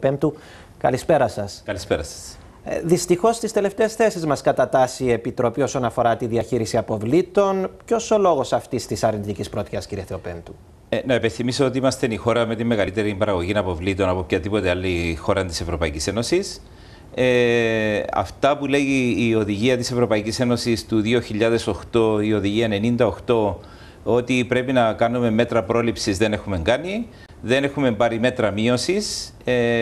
Πέμπτου. Καλησπέρα σας. Καλησπέρα σας. Δυστυχώς στις τελευταίες θέσεις μας κατατάσσει η Επιτροπή όσον αφορά τη διαχείριση αποβλήτων. Ποιος ο λόγος αυτής της αρνητικής πρωτιάς, κύριε Θεοπέμπτου? Να υπενθυμίσω ότι είμαστε η χώρα με τη μεγαλύτερη παραγωγή αποβλήτων από οποιαδήποτε άλλη χώρα της Ευρωπαϊκής Ένωσης. Αυτά που λέει η οδηγία της Ευρωπαϊκής Ένωσης του 2008, η οδηγία 98, ότι πρέπει να κάνουμε μέτρα πρόληψης, δεν έχουμε κάνει. Δεν έχουμε πάρει μέτρα μείωσης.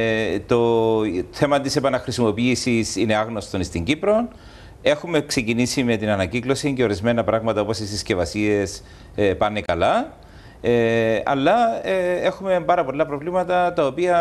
Το θέμα της επαναχρησιμοποίησης είναι άγνωστο στην Κύπρο. Έχουμε ξεκινήσει με την ανακύκλωση και ορισμένα πράγματα όπως οι συσκευασίες πάνε καλά. Αλλά έχουμε πάρα πολλά προβλήματα τα οποία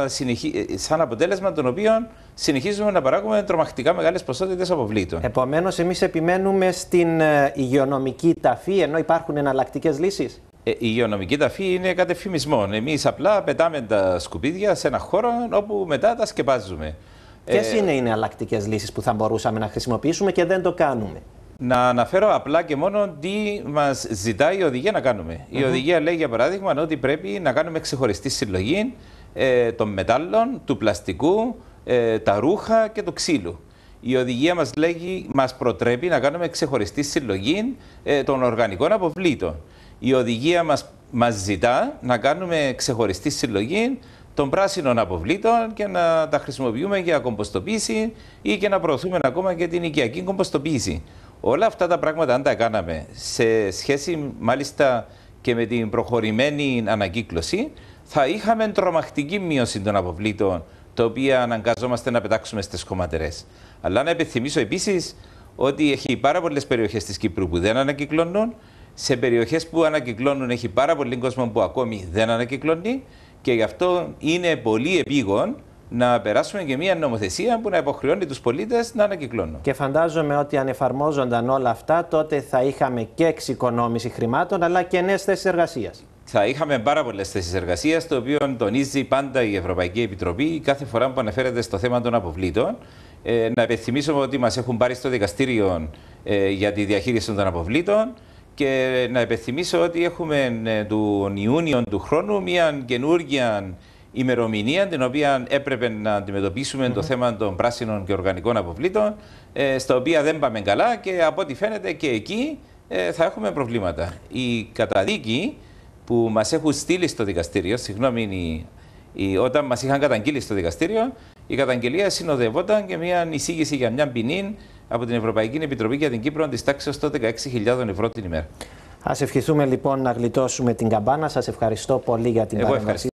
σαν αποτέλεσμα των οποίων συνεχίζουμε να παράγουμε τρομακτικά μεγάλες ποσότητες αποβλήτων. Επομένως, εμείς επιμένουμε στην υγειονομική ταφή, ενώ υπάρχουν εναλλακτικές λύσεις. Η υγειονομική ταφή είναι κατεφημισμό. Εμείς απλά πετάμε τα σκουπίδια σε ένα χώρο όπου μετά τα σκεπάζουμε. Ποιες είναι οι εναλλακτικές λύσεις που θα μπορούσαμε να χρησιμοποιήσουμε και δεν το κάνουμε? Να αναφέρω απλά και μόνο τι μας ζητάει η οδηγία να κάνουμε. Η οδηγία λέει, για παράδειγμα, ότι πρέπει να κάνουμε ξεχωριστή συλλογή των μετάλλων, του πλαστικού, τα ρούχα και του ξύλου. Η οδηγία μας προτρέπει να κάνουμε ξεχωριστή συλλογή των οργανικών αποβλήτων. Η οδηγία μας ζητά να κάνουμε ξεχωριστή συλλογή των πράσινων αποβλήτων και να τα χρησιμοποιούμε για κομποστοποίηση ή και να προωθούμε ακόμα και την οικιακή κομποστοποίηση. Όλα αυτά τα πράγματα, αν τα κάναμε σε σχέση μάλιστα και με την προχωρημένη ανακύκλωση, θα είχαμε τρομακτική μείωση των αποβλήτων, τα οποία αναγκαζόμαστε να πετάξουμε στις κομματερές. Αλλά να επιθυμίσω επίσης ότι έχει πάρα πολλές περιοχές της Κύπρου που δεν ανακυκλώνουν. Σε περιοχές που ανακυκλώνουν έχει πάρα πολύ κόσμο που ακόμη δεν ανακυκλώνει και γι' αυτό είναι πολύ επίγον να περάσουμε και μια νομοθεσία που να υποχρεώνει τους πολίτες να ανακυκλώνουν. Και φαντάζομαι ότι αν εφαρμόζονταν όλα αυτά, τότε θα είχαμε και εξοικονόμηση χρημάτων αλλά και νέες θέσεις εργασίας. Θα είχαμε πάρα πολλές θέσεις εργασίας, το οποίο τονίζει πάντα η Ευρωπαϊκή Επιτροπή κάθε φορά που αναφέρεται στο θέμα των αποβλήτων. Να υπενθυμίσουμε ότι μας έχουν πάρει στο δικαστήριο για τη διαχείριση των αποβλήτων. Και να υπενθυμίσω ότι έχουμε τον Ιούνιο του χρόνου μια καινούργια ημερομηνία την οποία έπρεπε να αντιμετωπίσουμε το θέμα των πράσινων και οργανικών αποβλήτων, στα οποία δεν πάμε καλά και από ό,τι φαίνεται και εκεί θα έχουμε προβλήματα. Η καταδίκη που μας έχουν στείλει στο δικαστήριο, όταν μας είχαν καταγγείλει στο δικαστήριο, η καταγγελία συνοδευόταν και μια εισήγηση για μια ποινή από την Ευρωπαϊκή Επιτροπή για την Κύπρο της τάξης των 16.000 ευρώ την ημέρα. Ας ευχηθούμε λοιπόν να γλιτώσουμε την καμπάνα. Σας ευχαριστώ πολύ για την παρέμβαση.